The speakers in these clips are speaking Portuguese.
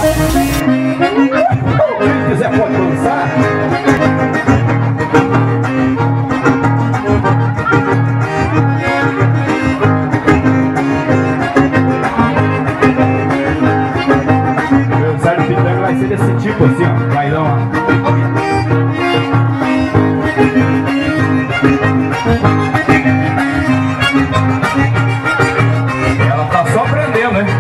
Quem quiser pode dançar. Meu Zé Pitanga vai ser desse tipo assim, ó. Vai dar uma... Ela tá só aprendendo, né?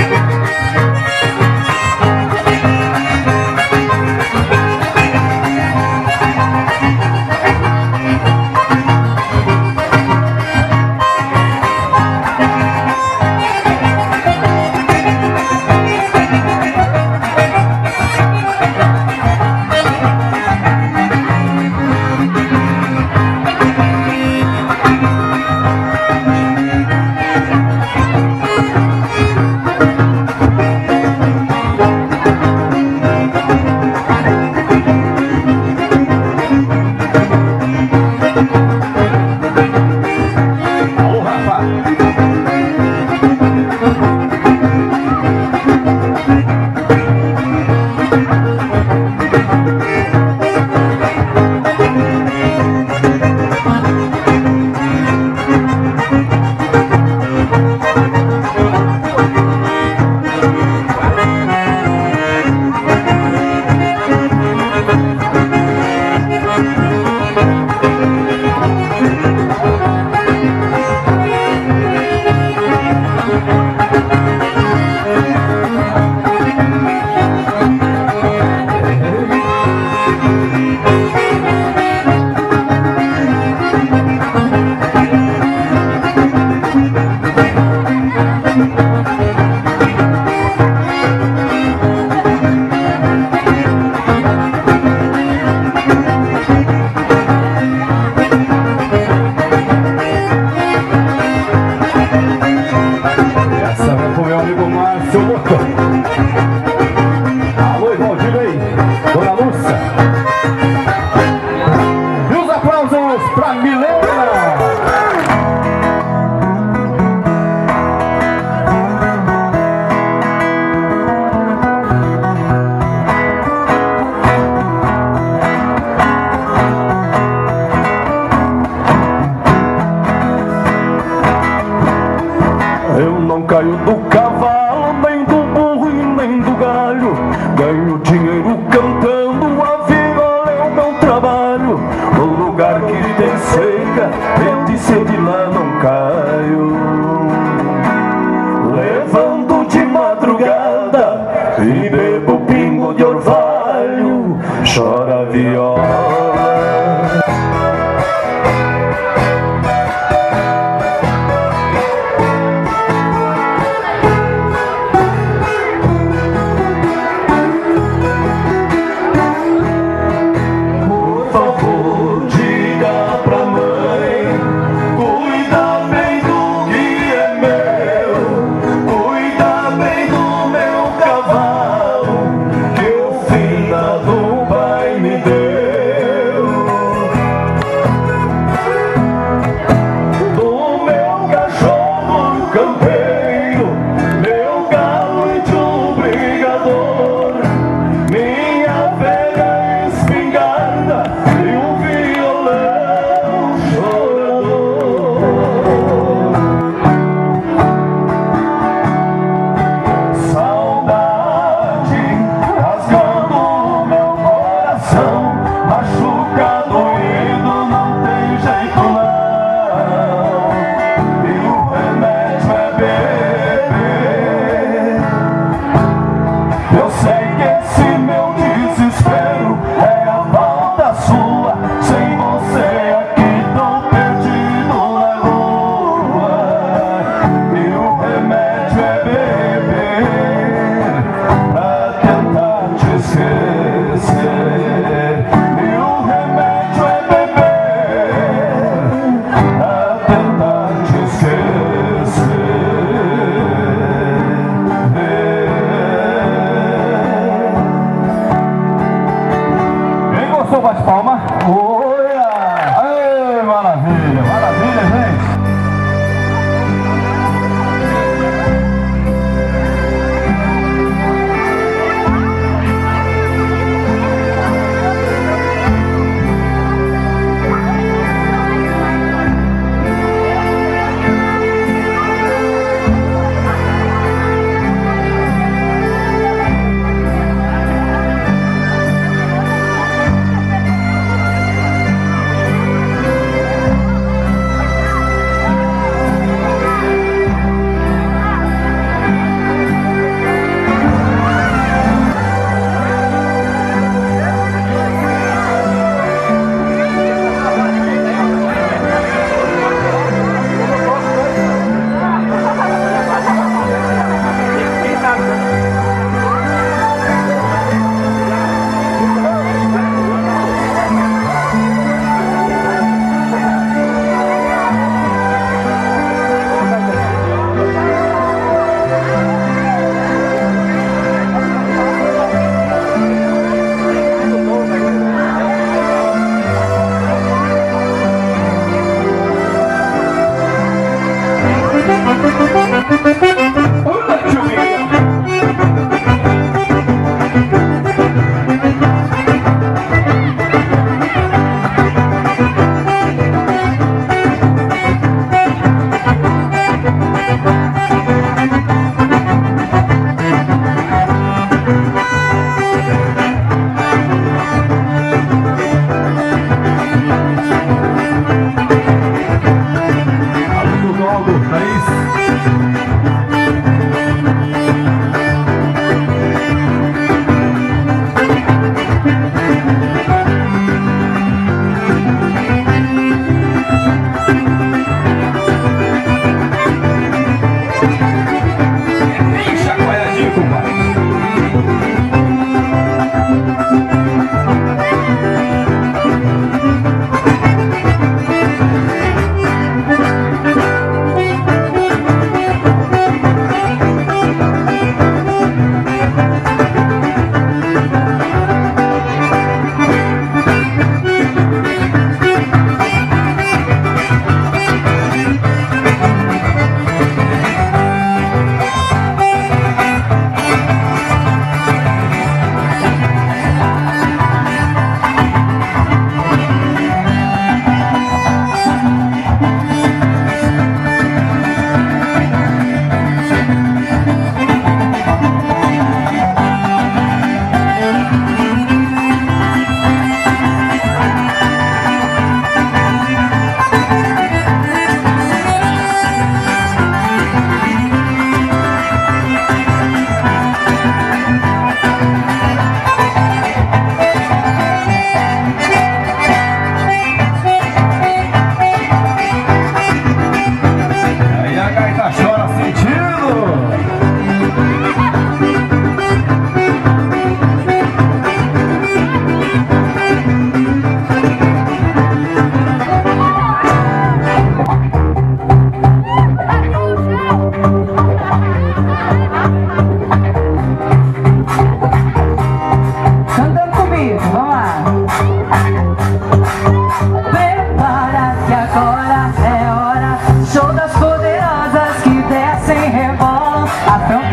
Alô, Valdir aí, Dona Lúcia. E os aplausos pra Milena. Eu não caio do cavalo, nem do burro e nem do galho. Ganho dinheiro cantando, a viola é o meu trabalho. No lugar que tem seca, eu de sede lá não caio. Levanto de madrugada e bebo pingo de orvalho. Chora a viola. Do Pai me deu.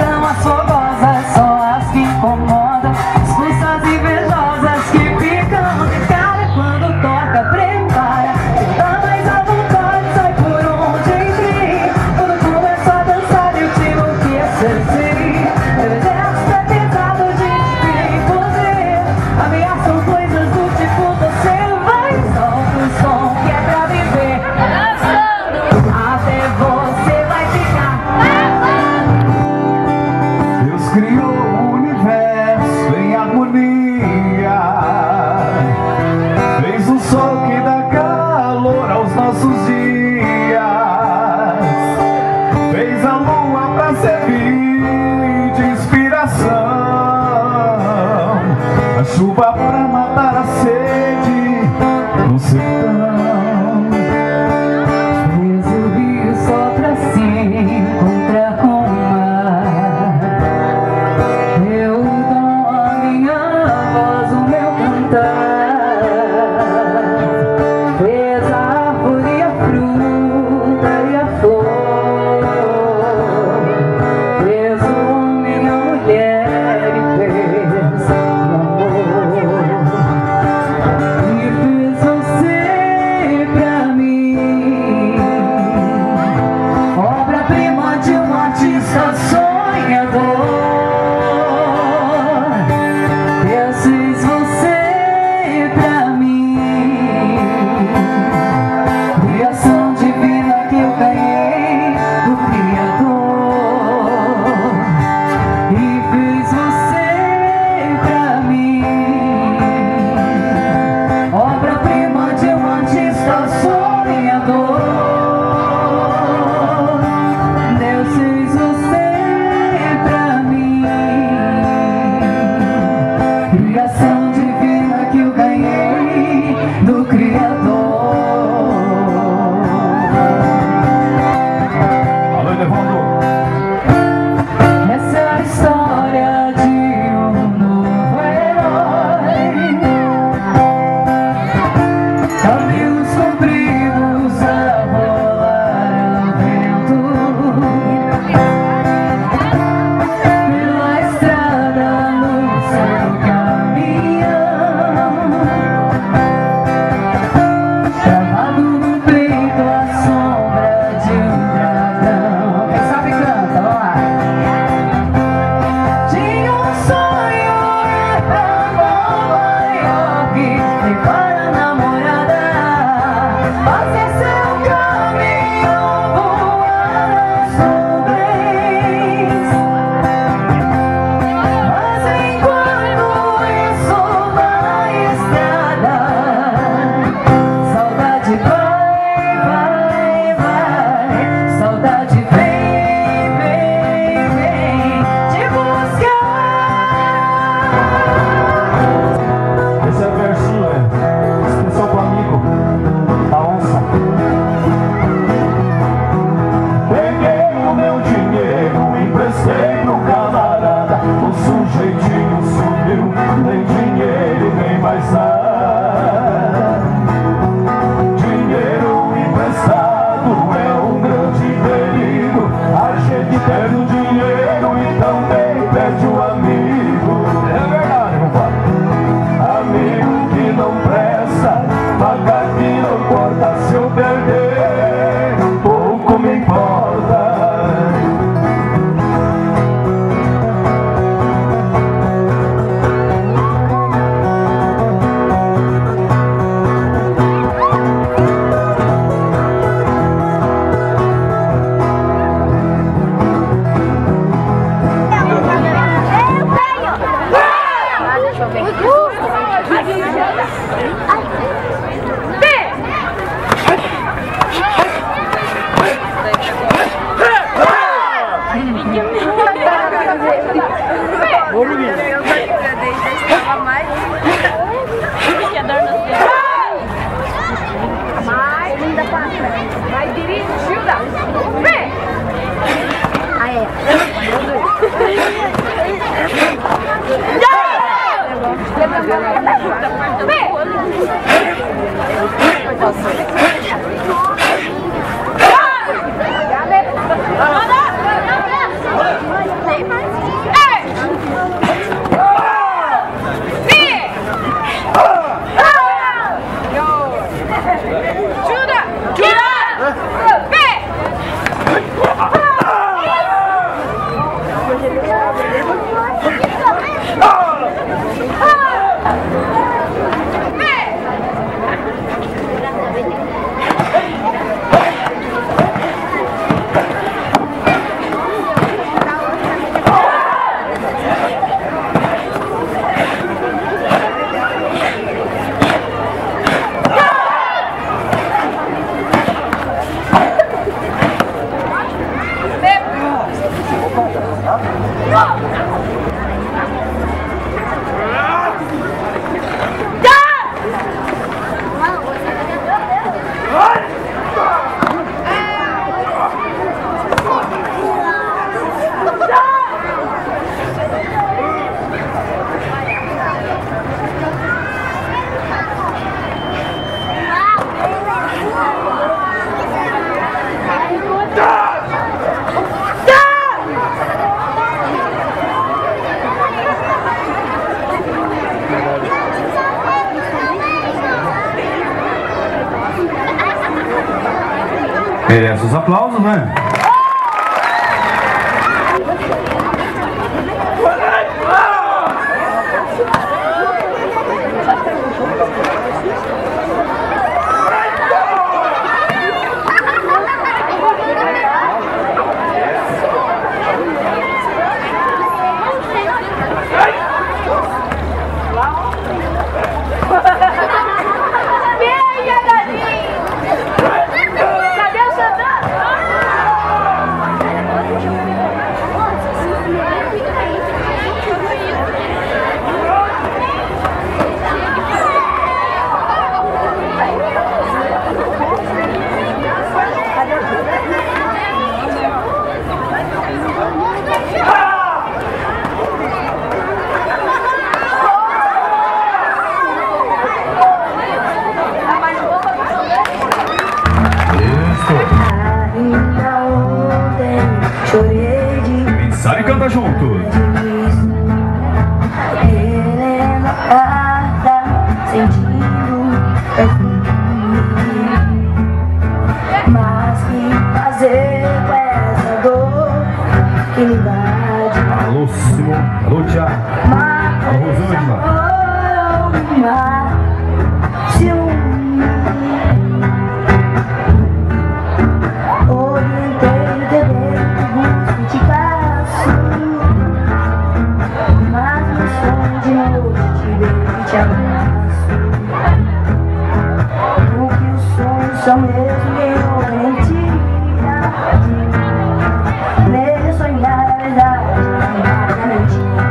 damas fogosas são as que incomodam, expulsas invejosas que ficam de cara quando toca, prepara. Dá mais à vontade, sai por onde entrei. Quando começa a dançar eu te enlouquecerei. Meu exército é pesado de poder. Ameaçam coisas do tipo você vai, solta o som que é pra viver. Até você vai ficar. Deus criou o universo em harmonia, fez o sol que dá calor aos nossos dias, fez a lua pra servir de inspiração, a chuva pra matar a sede no sertão. Fez o rio só pra se encontrar com o mar. Eu dou a minha voz, o meu cantar. Fez a árvore, e a fruta e a flor. Fez o homem, a mulher e fez o amor. E fez você pra mim, obra-prima de um artista sonhador. Deus fez você pra mim, criação divina que eu ganhei do Criador. E fez você pra mim, obra-prima de um artista sonhador. Deus fez você pra mim, criação divina que eu ganhei do Criador. Alô, Evandro. Essa é a história de um novo herói, caminhos compridos a rolar ao vento, pela estrada no seu caminhão, travado no peito a sombra de um dragão. Quem sabe canta, vamos lá. Tinha um sonho ir pra Nova York, levar a namorada, fazer seu caminho, voar aos nuvens. Mas enquanto isso na estrada, saudade vai, saudade vem te buscar. Esse é o versinho, especial pro amigo, a onça. Peguei o meu dinheiro, emprestei pro camarada, o sujeitinho sumiu, nem dinheiro e nem mais nada. Dinheiro emprestado é um grande perigo, a gente perde o dinheiro e também perde o amigo. É verdade, compadre. Amigo que não presta, paga que não importa, se eu perder, pouco me importa. Vai dirigir, Gilda! Vem! Aí. Vem! Merece os aplausos, né? Pensar e canta junto. Relendo a carta, sentindo perfume. Mas que fazer com essa dor que me invade? Alô, Simão. Alô, Tiago. Alô, Rosângela. São mesmo mentira. Nele sonhar a verdade, a mentira.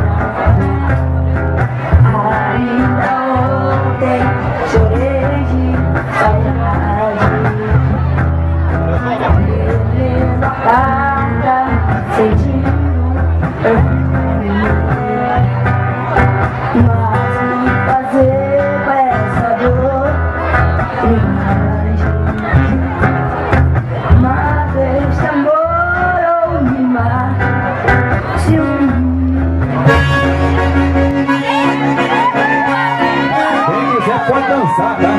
Ainda ontem chorei de saudade. Lendo a carta, sentindo perfume. Mas o que fazer com essa dor? Quem quiser pode dançar, tá?